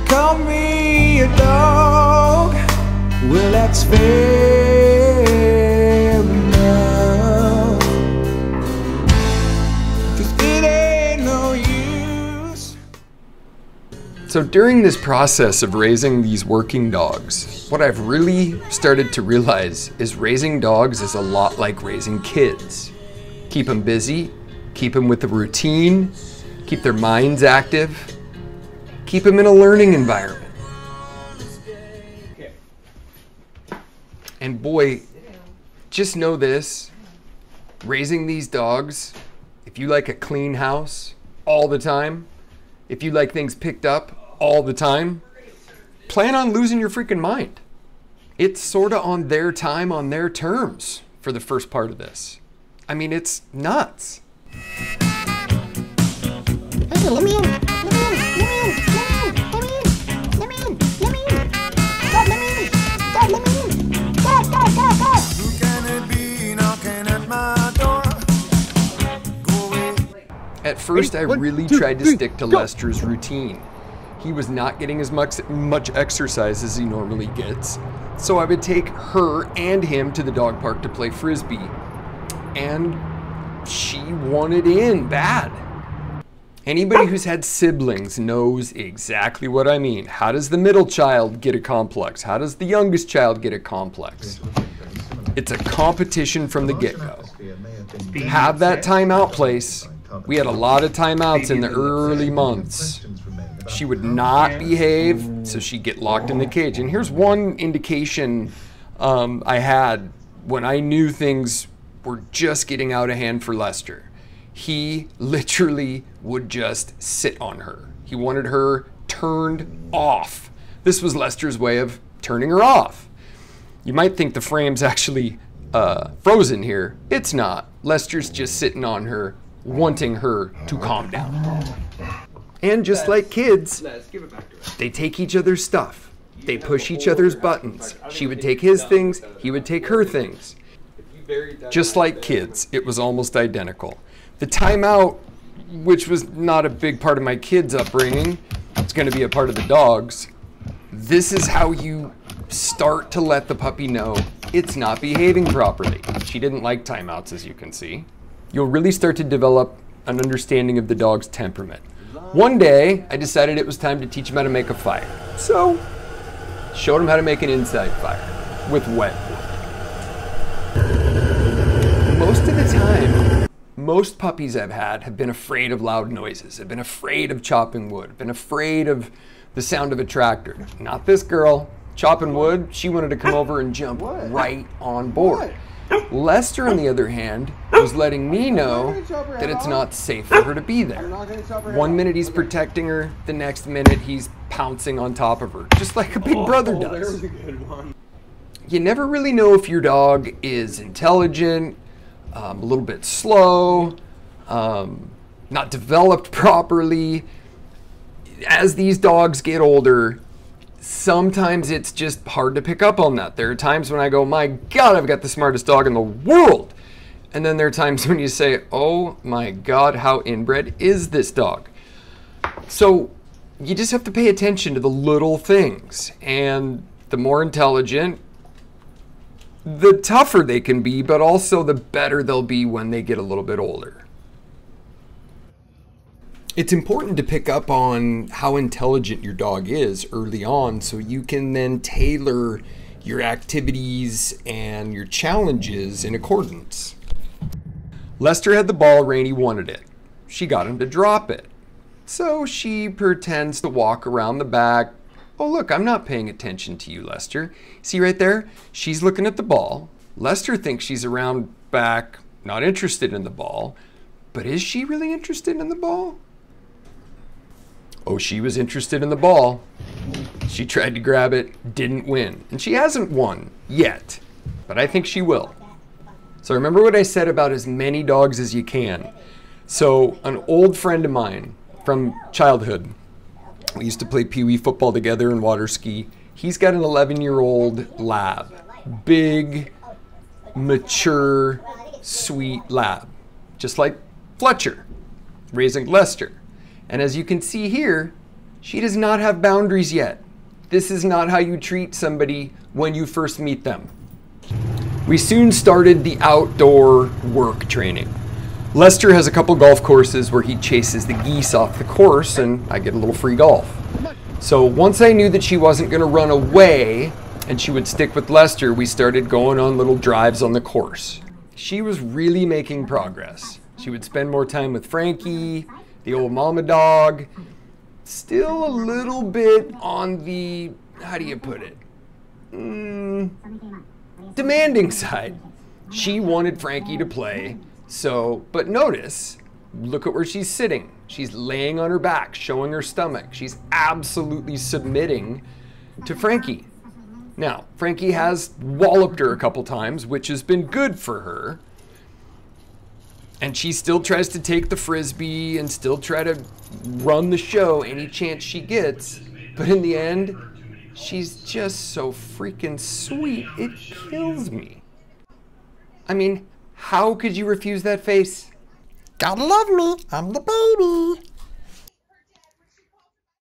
call me a dog. Well, that's fair enough. 'Cause it ain't no use. So during this process of raising these working dogs, what I've really started to realize is raising dogs is a lot like raising kids. Keep them busy, keep them with a routine, keep their minds active, keep them in a learning environment. And boy, just know this, raising these dogs, if you like a clean house all the time, if you like things picked up all the time, plan on losing your freaking mind. It's sort of on their time, on their terms for the first part of this. I mean, it's nuts. Hey, let me in. Let me in. Let me in. Let me in. Let me in. Let me in. Let me in. Dad, let me in. Dad, let me in. Dad, Dad, Dad, Dad. Who can it be knocking at my door? Go away. At first, I really tried to stick to Lester's routine. He was not getting as much exercise as he normally gets. So I would take her and him to the dog park to play Frisbee. And she wanted in bad. Anybody who's had siblings knows exactly what I mean. How does the middle child get a complex? How does the youngest child get a complex? It's a competition from the get-go. Have that timeout place. We had a lot of timeouts in the early months. She would not behave, so she'd get locked in the cage. And here's one indication I had when I knew things were just getting out of hand for Lester. He literally would just sit on her. He wanted her turned off. This was Lester's way of turning her off. You might think the frame's actually frozen here. It's not. Lester's just sitting on her, wanting her to calm down. And just like kids, they take each other's stuff. They push each other's buttons. She would take his things, he would take her things. Just like kids, it was almost identical. The timeout, which was not a big part of my kids' upbringing, it's going to be a part of the dogs. This is how you start to let the puppy know it's not behaving properly. She didn't like timeouts, as you can see. You'll really start to develop an understanding of the dog's temperament. One day, I decided it was time to teach him how to make a fire. So, showed him how to make an inside fire with wet wood. Most of the time, most puppies I've had have been afraid of loud noises, have been afraid of chopping wood, been afraid of the sound of a tractor. Not this girl. Chopping wood, she wanted to come over and jump right on board. Lester, on the other hand, was letting me know that it's not safe for her to be there. One minute he's protecting her, the next minute he's pouncing on top of her, just like a big brother does. You never really know if your dog is intelligent, a little bit slow, not developed properly. As these dogs get older, sometimes it's just hard to pick up on that. There are times when I go, my God, I've got the smartest dog in the world. And then there are times when you say, oh my God, how inbred is this dog? So you just have to pay attention to the little things. And the more intelligent, the tougher they can be, but also the better they'll be when they get a little bit older. It's important to pick up on how intelligent your dog is early on so you can then tailor your activities and your challenges in accordance. Lester had the ball, Rainey wanted it. She got him to drop it. So she pretends to walk around the back. Oh look, I'm not paying attention to you, Lester. See right there? She's looking at the ball. Lester thinks she's around back, not interested in the ball. But is she really interested in the ball? Oh, she was interested in the ball. She tried to grab it, didn't win. And she hasn't won yet, but I think she will. So remember what I said about as many dogs as you can. So an old friend of mine from childhood, we used to play pee-wee football together and water ski. He's got an 11-year-old lab. Big, mature, sweet lab. Just like Fletcher, raising Lester. And as you can see here, She does not have boundaries yet. This is not how you treat somebody when you first meet them. We soon started the outdoor work training. Lester has a couple golf courses where he chases the geese off the course, and I get a little free golf. So once I knew that she wasn't going to run away and she would stick with Lester, we started going on little drives on the course. She was really making progress. She would spend more time with Frankie, the old mama dog. Still a little bit on the, how do you put it, demanding side. She wanted Frankie to play, so, but notice, look at where she's sitting. She's laying on her back, showing her stomach. She's absolutely submitting to Frankie. Now, Frankie has walloped her a couple times, which has been good for her. And she still tries to take the frisbee and still try to run the show any chance she gets. But in the end, she's just so freaking sweet, it kills me. I mean, how could you refuse that face? Gotta love me. I'm the baby.